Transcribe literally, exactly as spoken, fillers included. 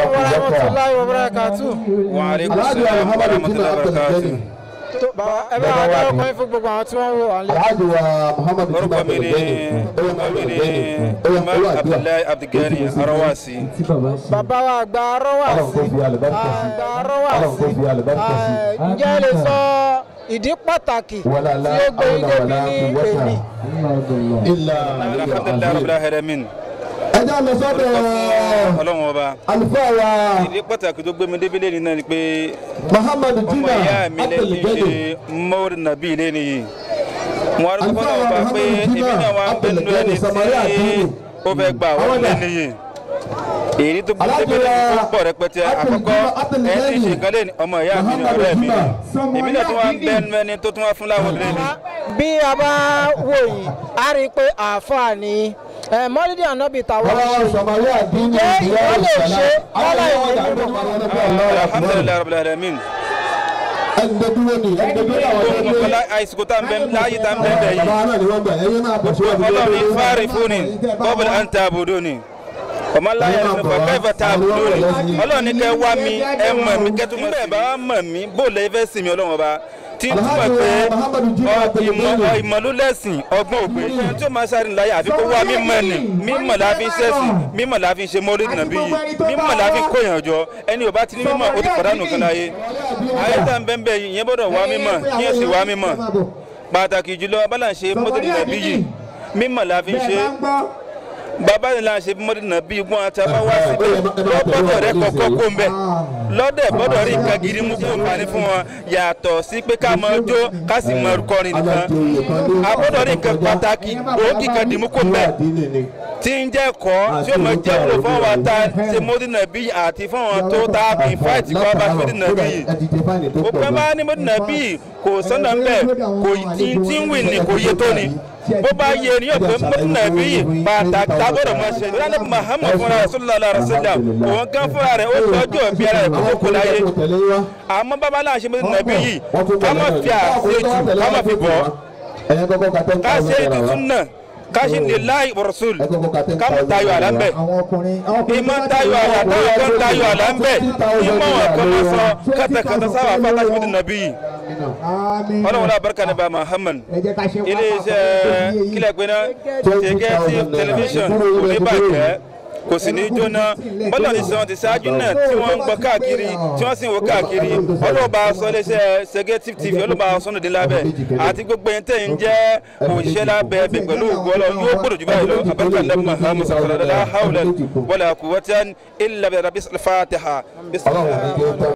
wa rahmatullahi wa barakatuh. Wa alaikum assalam wa rahmatullahi wa barakatuh. Ẹ bá wa dárúkọ yín fún gbogbo àwọn tí wọ́n wò wá lé. Alhaji wa Muhammad orúkọ mi ni Imam Abdullah Ganiy Arowasi. Bàbá wa àgbà Arowasi. Àgbà Arowasi. Ǹjẹ́ lè sọ ìdí pàtàkì tí ó gbé ilé bí ní èmi? Alhamdulillah rabbil alamin. Ẹja lọ sọ́dọ̀ Ọlọ́run ọba. Àlùfáà wa ìdí pàtàkì tó gbé mi débílẹ̀ ní náà ni pé Muhammad ọmọ Jina ìyá mi lẹ́yìn ṣe mọ́ọ̀rì nàbí ilé nìyí. Mo wá rúkọ́ náà wá pé èmi náà wá ń bẹnu ẹni tí ó fẹ́ gbà wọ́n lẹ́nu yìí. Èyí tó gbé débílẹ̀ tó pọ̀ rẹpẹtẹ àkọ́kọ́ ẹ̀ tí ṣe kan lẹ́ni ọmọ ìyá mi ní ọ̀rẹ́ mi. Èmi náà tó wá ń bẹnu ẹni tó tún wá fún láwọn lẹ́nu. Bí a bá wò yìí, a rí i pé àáfàá ni mọ́lídì ànábì tàwọn ṣe ǹjẹ́ ìwọ́n lè ṣe lọ́la ìwé nínú. Alhamdulillah rabbil alamin. àìsìkò tá ń bẹ láyé tá ń bẹ bẹ yìí ọlọ́run fárí fún ni qabla an ta'buduni ọmọ láyé ní fa kayfa ta'buduni ọlọ́run ní kẹ́ wá mi ẹ mọ̀ mí kẹ́tù mọ̀ bẹ́ẹ̀ bá mọ̀ mí bó lè fẹ́ sinmi ọlọ́run ọba tí n túmọ̀ pé ìmọ̀ ló lẹ́sìn ọgbọ́n ògbé tí ó máa sáré láyé àfi kó wá mímọ̀ ni mímọ̀ la fi ń ṣẹ̀sìn mímọ̀ la fi ń ṣe mọ́lídì nàbí yìí mímọ̀ la fi ń kóyàn jọ ẹni ò bá ti ní mímọ̀ ó ti pàdánù kan láyé ayé tá n bẹ́ẹ̀ bẹ́ẹ̀ yìí ìyẹn gbọ́dọ̀ wá mímọ̀ kí ẹ sì wá mímọ̀ pàtàkì jùlọ abala ń ṣe mọ́lídì nàbí yìí mímọ̀ la fi ń ṣe bàbá yìí la ṣe mọ́lídì nàbí wọn àtàwọn wá síbẹ̀ lọ́gbọ́dọ̀ rẹ kọ̀ọ̀kan kó ń bẹ̀ lọ́dẹ̀ gbọ́dọ̀ rí nǹkan gidi mú fún ìfàní fún wọn yàtọ̀ sí pé ká máa jó ká sì máa kọrin nìkan a gbọ́dọ̀ rí nǹkan pàtàkì òógì kan dìmú kó ń bẹ̀ tí ń jẹ́ kọ́ tí ó máa jẹ́ wúlò fún wa ta ṣe mọ́lídì nàbí àti fún wọn tó ta ìfáìtì kọ́ bá ṣe mọ́lídì nàbí yìí gbogbo ẹ bá ní mọ́lídì nàbí kò sọ́nà ń bẹ̀ kò tí ń wì ní kò yé tó ni bó bá yé ni yóò pé mọ́tò náà bí pàtàkì tábọ̀dọ̀ máa ṣe ìlànà Muhammad fúnra rẹ̀ sallallahu alaihi wasallam òun kan fúnra rẹ̀ ó tọ́jú òbí ara rẹ̀ kó kó láyé àmọ́ bàbá náà ṣe mọ́tò náà bí yìí ká má fi àṣejù ká má fi bọ̀ ká ṣe ìtútù náà ká ṣe lè láì rasul ká mú tayọ àlá ń bẹ̀ ìmọ̀ tayọ àlá táwọn kan tayọ àlá ń bẹ̀ ìmọ̀ wọn kan máa sọ kátàkátà sábà fún aláṣẹ mọ́tò náà bí yìí ọlọ́run náà barika ní bá Muhammad ilé-iṣẹ́ kílẹ̀ pé náà Sege tẹlifíṣàn kò ní bàjẹ́ kò sì ní jóná bọ́lá ní sọ ti ṣáájú náà tí wọ́n ń gbọ́ káàkiri tí wọ́n sì ń wo káàkiri ọlọ́ba sọ iléeṣẹ́ Sege T V ọlọ́ba sọ́nù dín lábẹ́ àti gbogbo ẹni tẹ̀ ń jẹ́ òṣìṣẹ́ lábẹ́ bẹ̀ pẹ̀lú ògbọ́lọ́ yóò gbọ́dọ̀ jù báyìí lọ abẹ́rẹ́ ní Muhammad sallallahu alaihi wa sallam wala quwwatan illa billahi Fatiha.